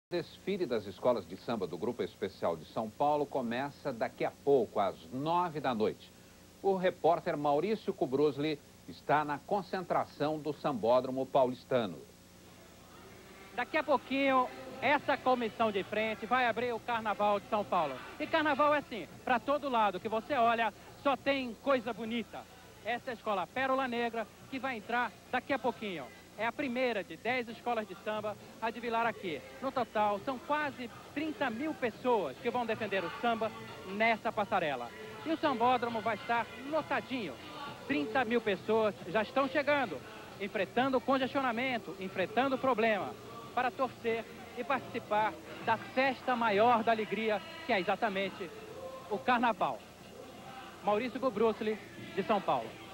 O desfile das escolas de samba do Grupo Especial de São Paulo começa daqui a pouco, às 9 da noite. O repórter Maurício Kubrusli está na concentração do Sambódromo Paulistano. Daqui a pouquinho, essa comissão de frente vai abrir o Carnaval de São Paulo. E Carnaval é assim, para todo lado que você olha, só tem coisa bonita. Essa é a escola Pérola Negra, que vai entrar daqui a pouquinho. É a primeira de 10 escolas de samba a desfilar aqui. No total, são quase 30 mil pessoas que vão defender o samba nessa passarela. E o sambódromo vai estar lotadinho. 30 mil pessoas já estão chegando, enfrentando o congestionamento, enfrentando o problema, para torcer e participar da festa maior da alegria, que é exatamente o Carnaval. Maurício Kubrusli, de São Paulo.